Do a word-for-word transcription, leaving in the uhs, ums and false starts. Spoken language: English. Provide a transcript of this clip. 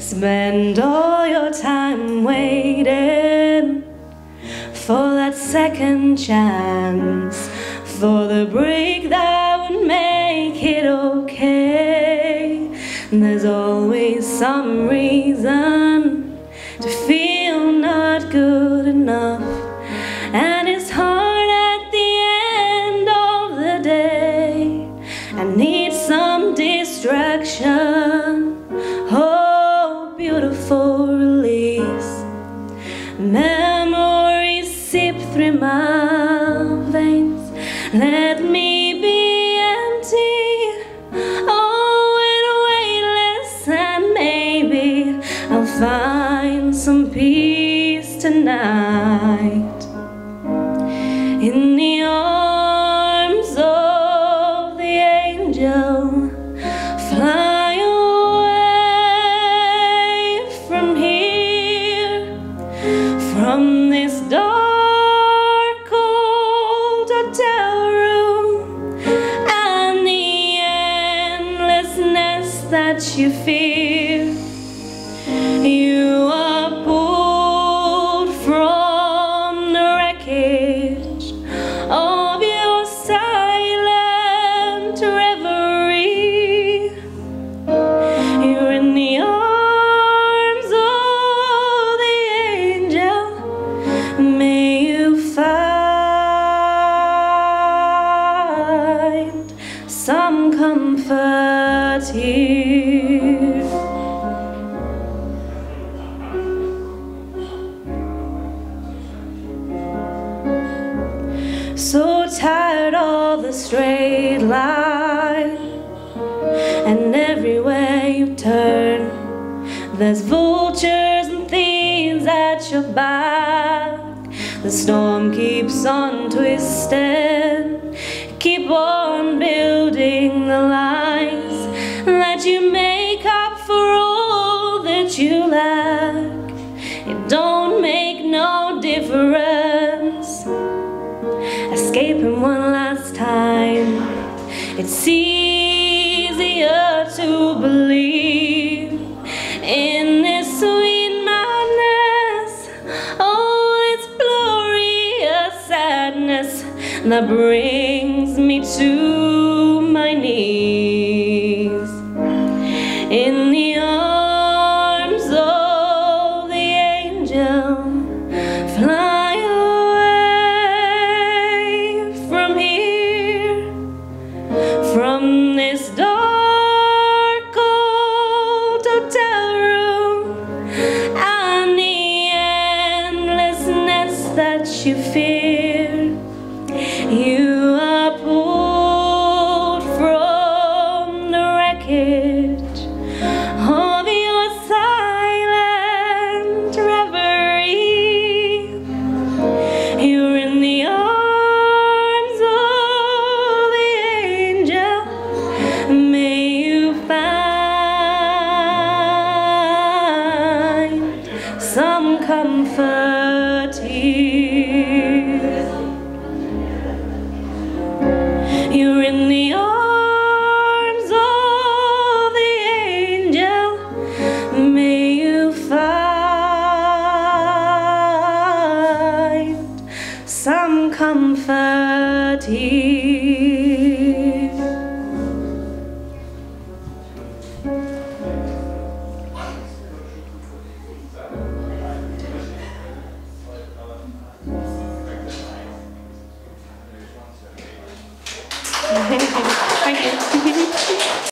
spend all your time waiting for that second chance, for the break that would make it okay. There's always some reason to feel not good enough, and it's hard at the end of the day. I need some distraction, oh, beautiful release. Memories seep through my veins, let me be empty, oh, and weightless, and maybe I'll find some peace tonight in the arms of the angel. Fly away from here, from this dark, cold hotel room, and the endlessness that you fear. You are pulled from the wreckage of your silent reverie. You're in the arms of the angel. May you find some comfort here. So tired of the straight line, and everywhere you turn there's vultures and thieves at your back. The storm keeps on twisting, keep on building the lies that you make up for all that you lack. It don't make no difference escaping one last time. It's easier to believe in this sweet madness, oh, it's glorious sadness that brings me to my knees. In the arms of the angel, fly away from here, from this dark, cold hotel room, and the endlessness that you fear. You are pulled from the wreckage of your silent reverie. You're in the arms of the angel. May you find some comfort here. You're in the arms of the angel. May you find some comfort here. Thank you.